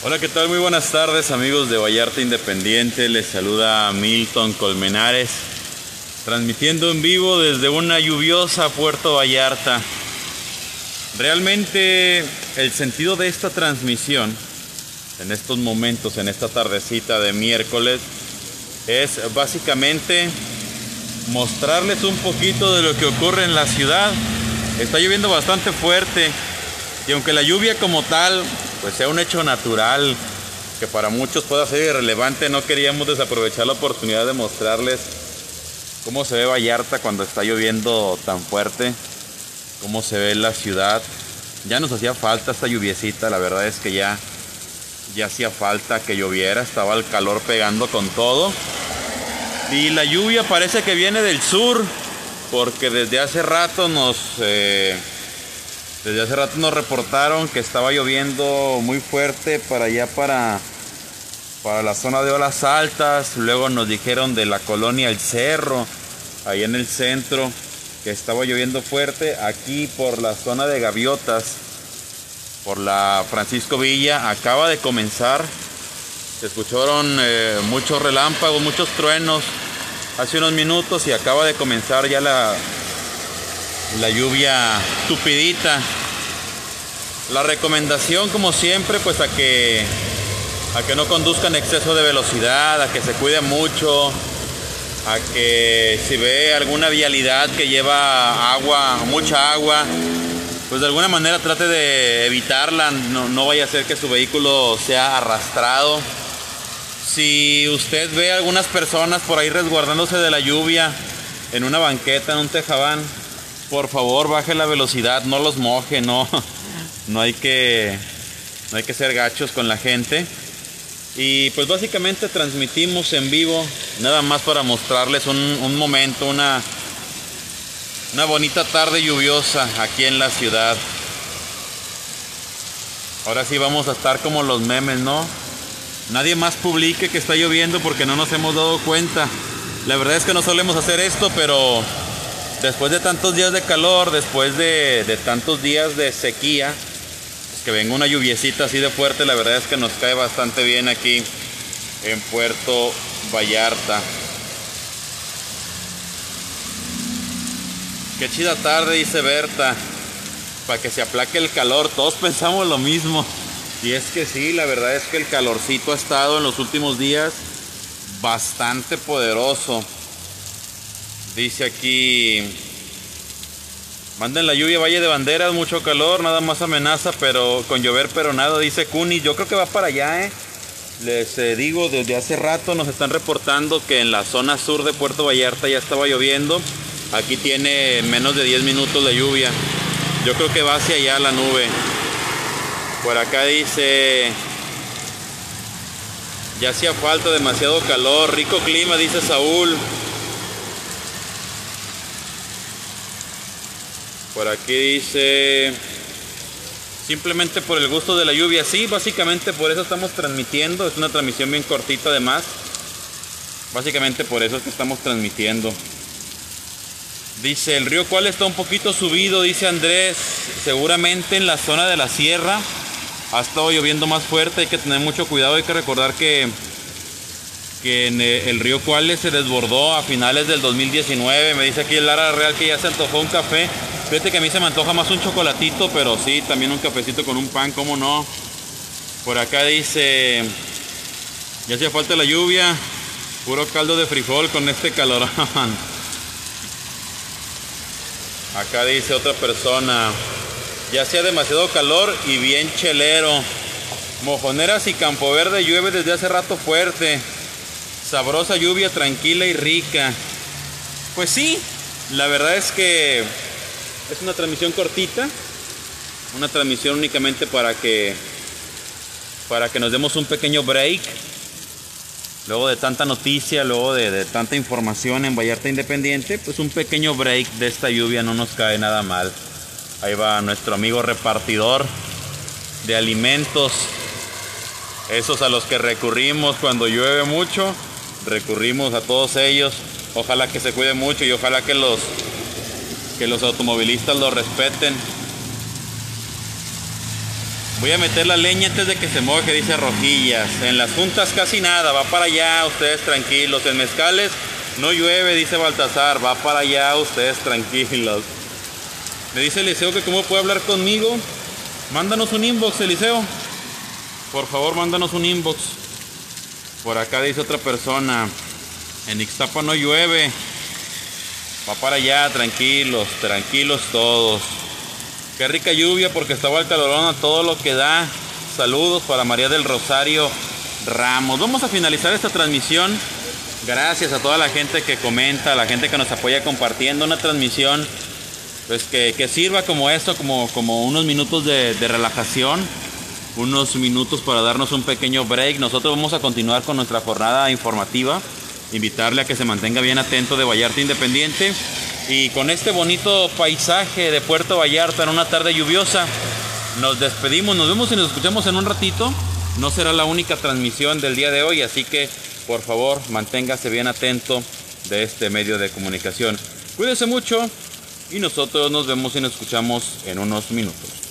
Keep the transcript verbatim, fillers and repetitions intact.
Hola, ¿qué tal? Muy buenas tardes, amigos de Vallarta Independiente. Les saluda Milton Colmenares, transmitiendo en vivo desde una lluviosa Puerto Vallarta. Realmente el sentido de esta transmisión en estos momentos, en esta tardecita de miércoles, es básicamente mostrarles un poquito de lo que ocurre en la ciudad. Está lloviendo bastante fuerte y aunque la lluvia como tal pues sea un hecho natural que para muchos pueda ser irrelevante, no queríamos desaprovechar la oportunidad de mostrarles cómo se ve Vallarta cuando está lloviendo tan fuerte, cómo se ve la ciudad. Ya nos hacía falta esta lluviecita, la verdad es que ya, ya hacía falta que lloviera, estaba el calor pegando con todo. Y la lluvia parece que viene del sur, porque desde hace rato nos... Eh, Desde hace rato nos reportaron que estaba lloviendo muy fuerte para allá, para, para la zona de Olas Altas. Luego nos dijeron de la colonia El Cerro, ahí en el centro, que estaba lloviendo fuerte. Aquí por la zona de Gaviotas, por la Francisco Villa, acaba de comenzar. Se escucharon eh, muchos relámpagos, muchos truenos hace unos minutos y acaba de comenzar ya la... la lluvia tupidita. La recomendación, como siempre, pues a que a que no conduzcan exceso de velocidad, a que se cuiden mucho, a que si ve alguna vialidad que lleva agua, mucha agua, pues de alguna manera trate de evitarla. No, no vaya a ser que su vehículo sea arrastrado. Si usted ve a algunas personas por ahí resguardándose de la lluvia en una banqueta, en un tejabán, por favor, baje la velocidad, no los moje, no, no hay que, no hay que ser gachos con la gente. Y pues básicamente transmitimos en vivo, nada más para mostrarles un, un momento, una, una bonita tarde lluviosa aquí en la ciudad. Ahora sí vamos a estar como los memes, ¿no? Nadie más publique que está lloviendo porque no nos hemos dado cuenta. La verdad es que no solemos hacer esto, pero... después de tantos días de calor, después de, de tantos días de sequía, pues que venga una lluviecita así de fuerte, la verdad es que nos cae bastante bien aquí en Puerto Vallarta. Qué chida tarde, dice Berta, para que se aplaque el calor. Todos pensamos lo mismo. Y es que sí, la verdad es que el calorcito ha estado en los últimos días bastante poderoso. Dice aquí, manden la lluvia Valle de Banderas, mucho calor, nada más amenaza, pero con llover pero nada, dice Cuni. Yo creo que va para allá, eh. Les eh, digo, desde hace rato nos están reportando que en la zona sur de Puerto Vallarta ya estaba lloviendo. Aquí tiene menos de diez minutos de lluvia. Yo creo que va hacia allá la nube. Por acá dice, ya hacía falta demasiado calor, rico clima, dice Saúl. Por aquí dice, simplemente por el gusto de la lluvia. Sí, básicamente por eso estamos transmitiendo. Es una transmisión bien cortita además. Básicamente por eso es que estamos transmitiendo. Dice, el río Cual está un poquito subido, dice Andrés. Seguramente en la zona de la sierra ha estado lloviendo más fuerte. Hay que tener mucho cuidado. Hay que recordar que, que en el río Cual se desbordó a finales del dos mil diecinueve. Me dice aquí el Lara Real que ya se antojó un café. Fíjate que a mí se me antoja más un chocolatito, pero sí, también un cafecito con un pan, ¿cómo no? Por acá dice, ya hacía falta la lluvia, puro caldo de frijol con este calorón. Acá dice otra persona, ya hacía demasiado calor y bien chelero. Mojoneras y Campo Verde llueve desde hace rato fuerte. Sabrosa lluvia, tranquila y rica. Pues sí, la verdad es que es una transmisión cortita, una transmisión únicamente para que para que nos demos un pequeño break luego de tanta noticia, luego de, de tanta información en Vallarta Independiente. Pues un pequeño break de esta lluvia no nos cae nada mal. Ahí va nuestro amigo repartidor de alimentos, esos a los que recurrimos cuando llueve mucho. Recurrimos a todos ellos. Ojalá que se cuiden mucho y ojalá que los que los automovilistas lo respeten. Voy a meter la leña antes de que se moje, dice Rojillas. En las juntas casi nada, va para allá, ustedes tranquilos. En Mezcales no llueve, dice Baltasar, va para allá, ustedes tranquilos. Me dice Eliseo que cómo puede hablar conmigo. Mándanos un inbox, Eliseo. Por favor, mándanos un inbox. Por acá dice otra persona. En Ixtapa no llueve. Va para allá, tranquilos, tranquilos todos. Qué rica lluvia porque estaba el calorón a todo lo que da. Saludos para María del Rosario Ramos. Vamos a finalizar esta transmisión. Gracias a toda la gente que comenta, a la gente que nos apoya compartiendo una transmisión. Pues que, que sirva como esto, como, como unos minutos de, de relajación. Unos minutos para darnos un pequeño break. Nosotros vamos a continuar con nuestra jornada informativa. Invitarle a que se mantenga bien atento de Vallarta Independiente. Y con este bonito paisaje de Puerto Vallarta en una tarde lluviosa, nos despedimos, nos vemos y nos escuchamos en un ratito. No será la única transmisión del día de hoy, así que por favor manténgase bien atento de este medio de comunicación. Cuídese mucho y nosotros nos vemos y nos escuchamos en unos minutos.